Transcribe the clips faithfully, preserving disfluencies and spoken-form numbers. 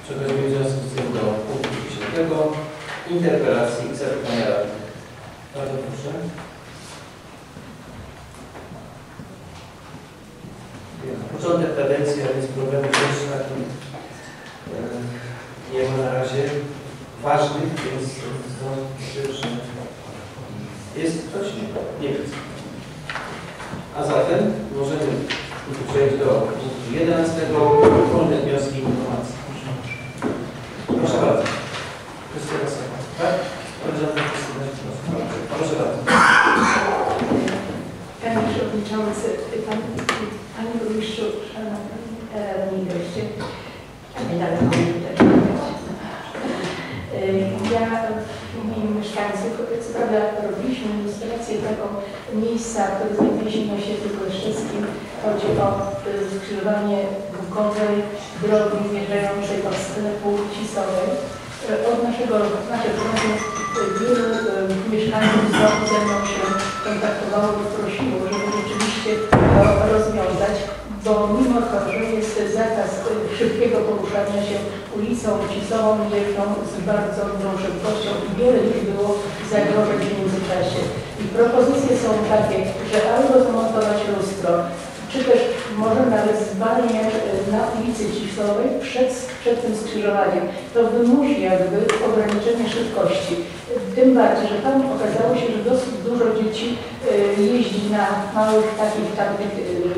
Przechodzimy w związku z tym do punktu dziesiątego. Interpelacji i zapytania radnych. Bardzo proszę. Na początek kadencji, a więc problemu też takich nie ma na razie ważnych, więc myślę, że jest ktoś? Nie widzę. A zatem możemy przejść do punktu jedenastego. Wolne wnioski i informacje. Proszę bardzo. Krystyna Sowa. Tak? Proszę bardzo. Panie Przewodniczący, Panie, Panie Burmistrzu, Szanowni goście, nie dalej mogę tutaj Ja w imieniu mieszkańców, co prawda robiliśmy ilustrację tego miejsca, które znajduje na osiedlu Koleszewskim. Chodzi o skrzyżowanie bukowej drogi wjeżdżającej do sklepu Cisowej. Od naszego, naszych rozmów wielu mieszkańców ze mną się kontaktowało i prosiło, żeby rzeczywiście to rozwiązać, bo mimo to, że jest zakaz szybkiego poruszania się ulicą Cisową, jeżdżą z bardzo dużą szybkością i wiele już było zagrożeń w międzyczasie. I propozycje są takie, że albo zamontować lustro, czy też może nawet zwalniać na ulicy Cisowej przed, przed tym skrzyżowaniem. To wymusi jakby ograniczenie szybkości. Tym bardziej, że tam okazało się, że dosyć dużo dzieci jeździ na małych takich takich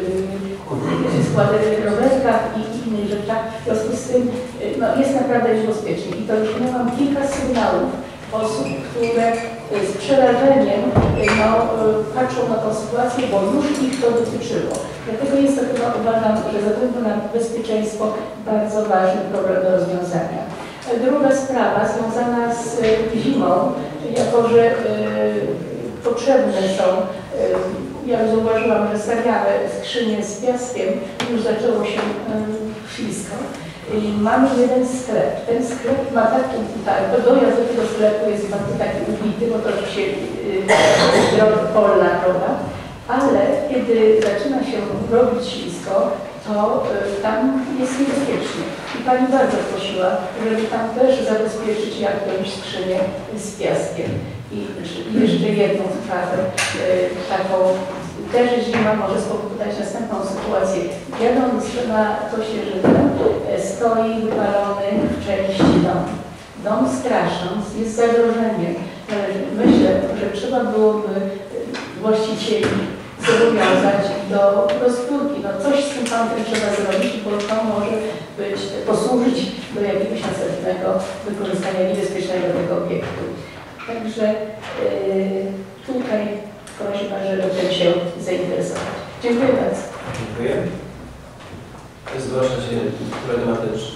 rowerkach i innych rzeczach. W związku z tym no, jest naprawdę niebezpiecznie. I to już miałam kilka sygnałów osób, które z przerażeniem no, patrzą na tę sytuację, bo już ich to dotyczyło. Dlatego jest to chyba, uważam, że ze względu na bezpieczeństwo bardzo ważny problem do rozwiązania. Druga sprawa związana z zimą, jako że y, potrzebne są, y, ja zauważyłam, że stawiamy skrzynię z piaskiem, już zaczęło się y, ślisko. I mamy jeden sklep. Ten sklep ma taki, tak, dojazd do tego sklepu jest bardzo taki ubity, bo to oczywiście yy, polna droga, ale kiedy zaczyna się robić ślisko, to yy, tam jest niebezpiecznie. I Pani bardzo prosiła, żeby tam też zabezpieczyć jakąś skrzynię z piaskiem. I jeszcze jedną sprawę yy, taką. Też zima może spowodować następną sytuację. Jadąc na Kościerzynę, stoi wypalony w części dom. Dom strasząc, jest zagrożeniem. Myślę, że trzeba byłoby właścicieli zobowiązać do rozbiórki. No coś z tym fantem trzeba zrobić, bo to może być, posłużyć do jakiegoś następnego wykorzystania niebezpiecznego tego obiektu. Także yy, tutaj proszę Pana, żeby tym się zainteresować. Dziękuję bardzo. Dziękuję. Zgłasza się kolega Mateusz.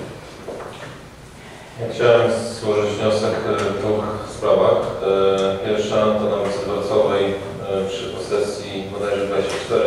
Ja chciałem złożyć wniosek w dwóch sprawach. Pierwsza to na ulicy Dworcowej przy posesji bodajże dwadzieścia cztery.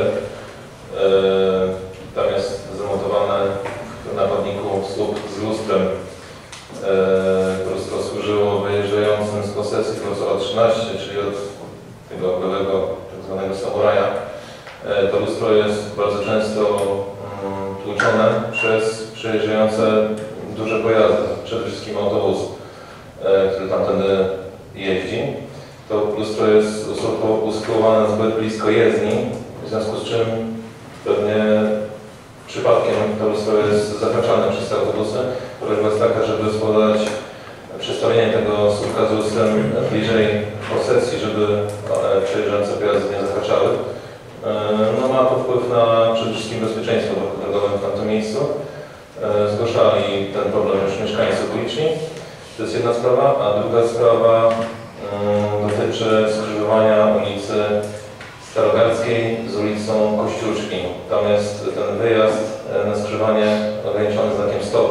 Tam jest zamontowane w napadniku słup z lustrem. Lustro służyło wyjeżdżającym z posesji Wrocława trzynaście, czyli od tego byłego tak zwanego samuraja. To lustro jest bardzo często um, tłuczone przez przejeżdżające duże pojazdy, przede wszystkim autobus, e, który tamtędy jeździ. To lustro jest usytuowane zbyt blisko jezdni, w związku z czym pewnie przypadkiem to lustro jest zahaczane przez te autobusy. Prośba jest taka, żeby spowodować przestawienie tego słupka z lustrem bliżej posesji, żeby przejeżdżające pojazdy nie zahaczały. No, ma to wpływ na przede wszystkim bezpieczeństwo drogowe w tamtym miejscu. Zgłaszali ten problem już mieszkańcy uliczni. To jest jedna sprawa, a druga sprawa dotyczy skrzyżowania ulicy Starogardzkiej z ulicą Kościuszki. Tam jest ten wyjazd na skrzyżowanie ograniczony znakiem stop.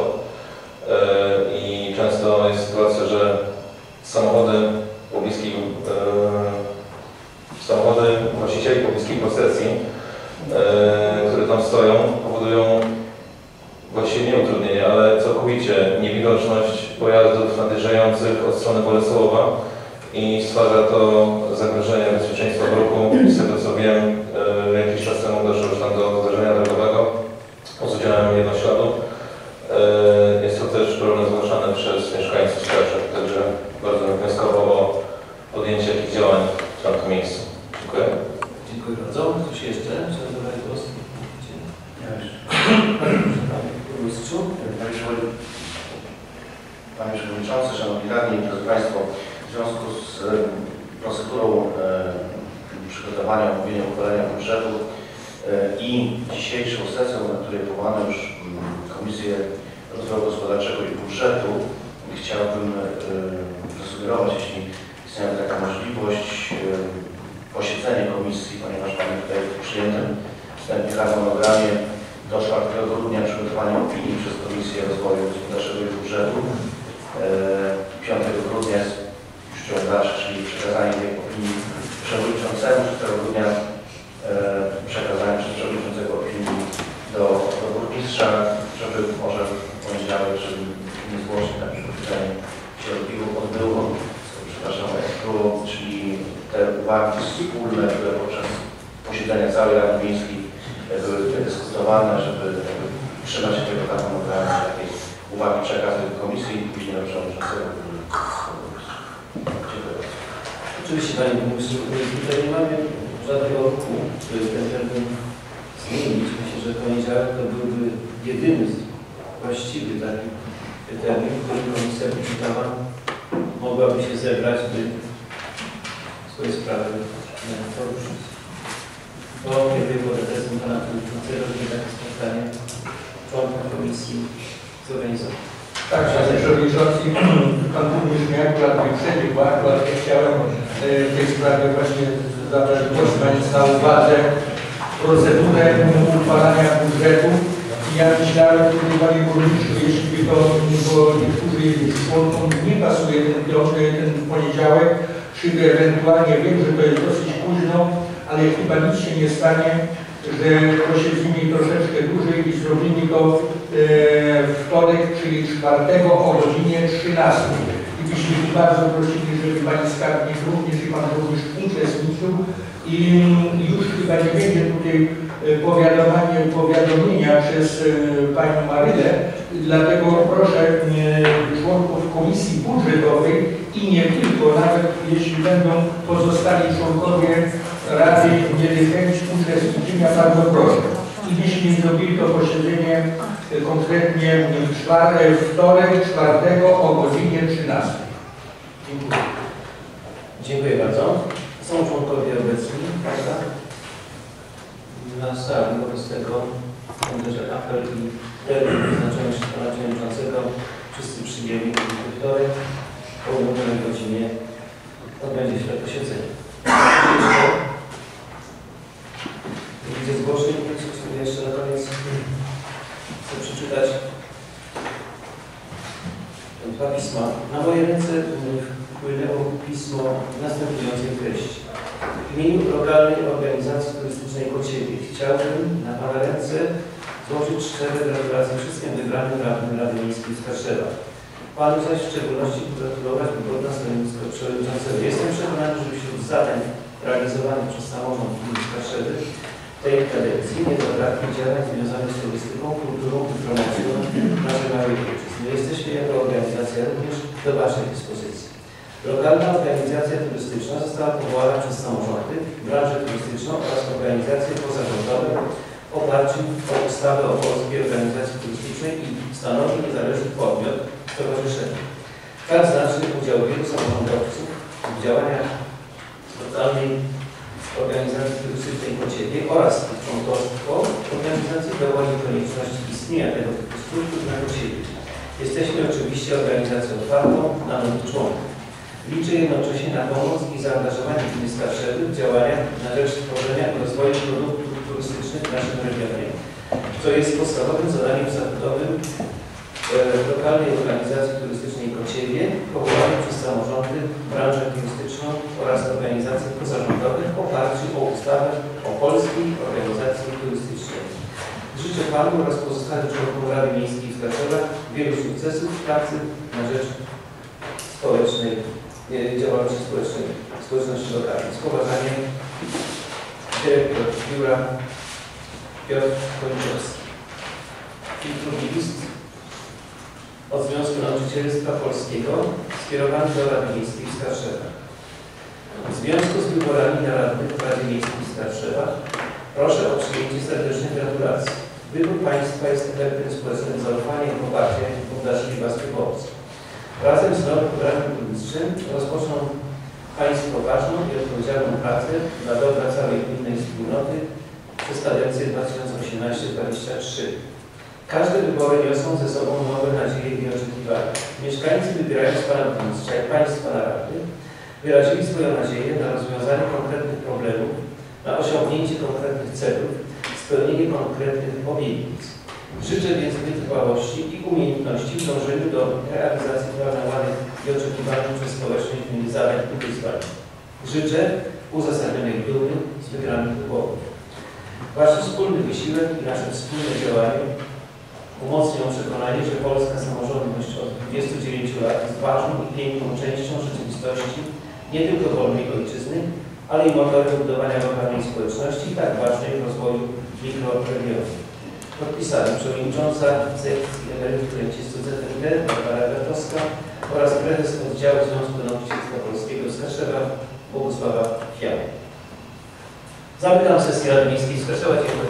I często jest sytuacja, że samochody pobliskiej, e, samochody właścicieli pobliskiej posesji, e, które tam stoją, powodują właściwie nie utrudnienie, ale całkowicie niewidoczność pojazdów nadjeżdżających od strony Bolesława i stwarza to zagrożenie bezpieczeństwa w ruchu. Z tego co wiem, e, jakiś czas temu doszło już tam do zdarzenia drogowego z udziałem jednośladu. Jest to też problem zgłaszany przez mieszkańców Skarża. Także bardzo bym wnioskował o podjęcie jakichś działań w tamtym miejscu. Dziękuję. Dziękuję bardzo. Ktoś jeszcze? Czy zabrać głos? Ja już. Panie Burmistrzu? Panie Przewodniczący, Szanowni Radni, drodzy Państwo, w związku z e, procedurą e, przygotowania, omówienia uchwalenia budżetu e, i dzisiejszą sesją, na której powołano już m, Komisję Rozwoju Gospodarczego i Budżetu, chciałbym e, zasugerować, jeśli istnieje taka możliwość, e, posiedzenie komisji, ponieważ mamy tutaj w przyjętym wstępnie harmonogramie do czwartego grudnia przygotowania opinii przez Komisję Rozwoju Gospodarczego i Budżetu. piątego grudnia jest już ciąg dalszy, czyli przekazanie tej opinii przewodniczącemu, szóstego grudnia przekazanie przez przewodniczącego opinii do, do burmistrza, żeby może w poniedziałek, żeby nie zgłosić na pytanie się odbyło, odbyło, przepraszam, odbyło, czyli te uwagi wspólne, które podczas posiedzenia całej Rady Miejskiej były dyskutowane, żeby trzymać się tego harmonogramu, takiej uwagi przekazy do komisji i później do przewodniczącego. Dziękuję bardzo. Oczywiście, Panie Burmistrzu, tutaj nie mamy żadnego ruchu, który ten termin zmienić. Myślę, że poniedziałek to byłby jedyny właściwy taki termin, w którym Komisja Budżetowa mogłaby się zebrać, by swoje sprawy poruszyć. Bo kiedy było adresem Pana Przewodniczącego, żeby takie spotkanie członków Komisji zorganizować. Tak, Panie Przewodniczący, Pan Burmistrz mnie akurat wyprzedził, bo akurat ja chciałem w tej sprawie właśnie zabrać głos, mając na uwadze procedurę uchwalania budżetu. I ja myślałem, tutaj, Panie Burmistrzu, jeśli to, to niektórzy członkom nie pasuje ten, ten poniedziałek, czy ewentualnie wiem, że to jest dosyć późno, ale chyba nic się nie stanie, że posiedzimy troszeczkę dłużej i zrobimy to e, w wtorek, czyli czwartego o godzinie trzynastej. I byśmy bardzo prosili, żeby Pani Skarbnik również i Pan Burmistrz uczestniczył i już chyba nie będzie tutaj powiadomienia, powiadomienia przez e, Panią Marylę, dlatego proszę e, członków Komisji Budżetowej i nie tylko, nawet jeśli będą pozostali członkowie Rady mieli chęć uczestniczenia, bardzo proszę. I byśmy zrobili to posiedzenie konkretnie w czwartek, wtorek, czwartego o godzinie trzynastej. Dziękuję. Dziękuję bardzo. Są członkowie obecni, prawda? Na sali, wobec tego myślę, że apel i termin wyznaczony przez Pana Przewodniczącego wszyscy przyjęli we wtorek o umówionej godzinie odbędzie się to posiedzenie. Widzę zgłoszeń, więc jeszcze na koniec chcę przeczytać dwa pisma. Na moje ręce wpłynęło pismo następującej treści. W imieniu lokalnej organizacji turystycznej Kociewie chciałbym na Pana ręce złożyć szczere gratulacje wszystkim wybranym radnym Rady Miejskiej w Skarszewa. Panu zaś w szczególności pogratulować wyboru na stanowisko przewodniczącego. Jestem przekonany, że wśród zadań realizowanych przez samorząd gminy Skarszewy tej kadencji nie zabraknie działań związanych z turystyką, kulturą i promocją naszej małej ojczyzny. Jesteśmy jako organizacja również do Waszej dyspozycji. Lokalna organizacja turystyczna została powołana przez samorządy, branżę turystyczną oraz organizacje pozarządowe w oparciu o ustawę o Polskiej Organizacji Turystycznej i stanowi niezależny podmiot stowarzyszenia. Tak znaczny udział wielu samorządowców w działaniach lokalnej organizacji turystycznej Kociewie oraz członkostwo organizacji wywołuje konieczności istnienia tego typu struktur na Kociewie. Jesteśmy oczywiście organizacją otwartą na nowych członków. Liczę jednocześnie na pomoc i zaangażowanie gminy Skarszewy w działaniach na rzecz tworzenia i rozwoju produktów turystycznych w naszym regionie, co jest podstawowym zadaniem statutowym e, lokalnej organizacji turystycznej Kociewie, powołanej przez samorządy, branżę turystyczną oraz organizacje pozarządowe w oparciu o ustawę o Polskiej Organizacji Turystycznej. Życzę Panu oraz pozostałym członkom Rady Miejskiej w Skarszewach wielu sukcesów w pracy na rzecz społecznej, działalności społecznej, społeczności lokalnej. Z powołaniem dyrektor biura Piotr Kończowski. I drugi list od Związku Nauczycielstwa Polskiego skierowany do Rady Miejskiej w Skarszewa. W związku z wyborami na radnych w Radzie Miejskiej w Skarszewach proszę o przyjęcie serdecznych gratulacji. Wybór Państwa jest efektem społecznego zaufania i poparcia, jakie obdarzyli Was wyborcy. Razem z nowym programem burmistrzym rozpoczną Państwo ważną i odpowiedzialną pracę dla dobra całej gminnej wspólnoty przez kadencję dwa tysiące osiemnaście do dwa tysiące dwudziestego trzeciego. Każde wybory niosą ze sobą nowe nadzieje i oczekiwania. Mieszkańcy, wybierając Pana Burmistrza i Państwa na radnych, wyrazili swoją nadzieję na rozwiązanie konkretnych problemów, na osiągnięcie konkretnych celów, spełnienie konkretnych obietnic. Życzę więc wytrwałości i umiejętności w dążeniu do realizacji planowanych i oczekiwanych przez społeczność gminy zadań i wyzwań. Życzę uzasadnionej dumy z wygranych wyborów. Wasz wspólny wysiłek i nasze wspólne działanie umocnią przekonanie, że polska samorządność od dwudziestu dziewięciu lat jest ważną i piękną częścią rzeczywistości nie tylko wolnej ojczyzny, ale i motorem budowania lokalnej społeczności i tak ważnej w rozwoju mikroregionu. Podpisali przewodnicząca sekcji emerytów i rencistów Z N T Barbara Gatowska oraz prezes oddziału Związku Nauczycielstwa Polskiego z Skarszewa Bogusława Fiala. Zamykam sesję Rady Miejskiej z Skarszewa. Dziękuję.